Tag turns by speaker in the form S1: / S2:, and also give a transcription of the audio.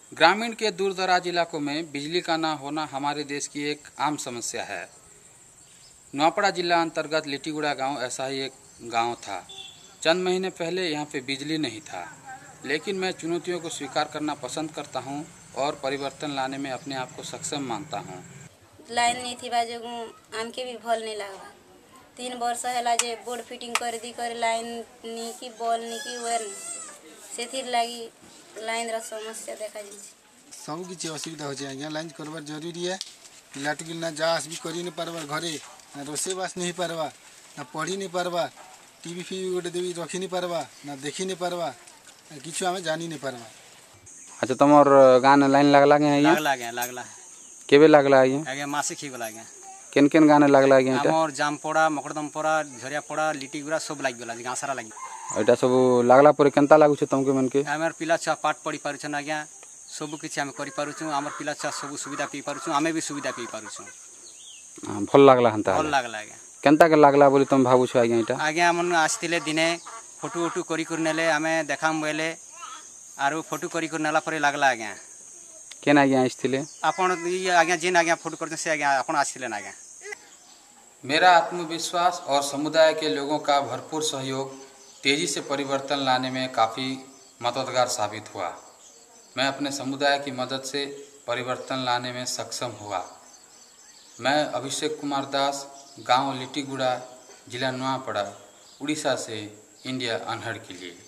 S1: ग्रामीण के दूरदराज इलाकों में बिजली का न होना हमारे देश की एक आम समस्या है। नौपड़ा जिला अंतर्गत लिटिगुड़ा गांव ऐसा ही एक गांव था। चंद महीने पहले यहां पे बिजली नहीं था, लेकिन मैं चुनौतियों को स्वीकार करना पसंद करता हूं और परिवर्तन लाने में अपने आप को सक्षम मानता हूं।
S2: लाइन नहीं थी जो आमके भी भल नहीं लगवा 3 वर्ष है जे बोर्ड फिटिंग कर दी कर लाइन नहीं की बॉल नहीं की वेर से लगी लाइन रा समस्या देखा
S3: सब किसी असुविधा हो जाए लाइन करवार जरूरी है। पिलाटू ना जा आस भी करी नहीं पारबार घरे ना रोसेबास नहीं पारबा ना पढ़ी नहीं पारबा टीवी फीवी गोटे देवी रखी नहीं पारबा ना देखी नहीं पारबा किछु आमे जानी नहीं पारबा।
S1: अच्छा तुमर गाना लाइन लागला के
S4: लागला
S1: केबे लागला
S4: आगे मासिक ही गला
S1: केन केन गाना लागला
S4: हमर जामपड़ा मकरदमपड़ा झरियापड़ा लिटिगुड़ा सब लाग गला गाँ सारा लाग
S1: एटा सब लागला पर केनता लागु छ तुमके मन के
S4: हमर पिला छुआ पाठ पढ़ी पारु छन आज्ञा सब किछि हम करि पारु छु हमर पिला छुआ सब सुविधा पी पारु छु हमें भी सुविधा पी पारु छु।
S1: भल लागला हंता
S4: भल लागला आज्ञा
S1: केनता के लागला बोली तुम भाबु छ आज्ञा एटा
S4: आज्ञा मन आस्तिले दिने फोटो ओटो करि कर नेले हमें देखाम बेले आरो फोटो करि कर नेला परे लागला आज्ञा
S1: केन आज्ञा आस्तिले
S4: आपण आज्ञा जेन आज्ञा फोटो करते से आज्ञा आपण आस्तिले ना आज्ञा।
S1: मेरा आत्मविश्वास और समुदाय के लोगों का भरपूर सहयोग तेजी से परिवर्तन लाने में काफ़ी मददगार साबित हुआ। मैं अपने समुदाय की मदद से परिवर्तन लाने में सक्षम हुआ। मैं अभिषेक कुमार दास, गांव लिटिगुड़ा, जिला नौपड़ा, उड़ीसा से इंडिया अनहर्ड के लिए।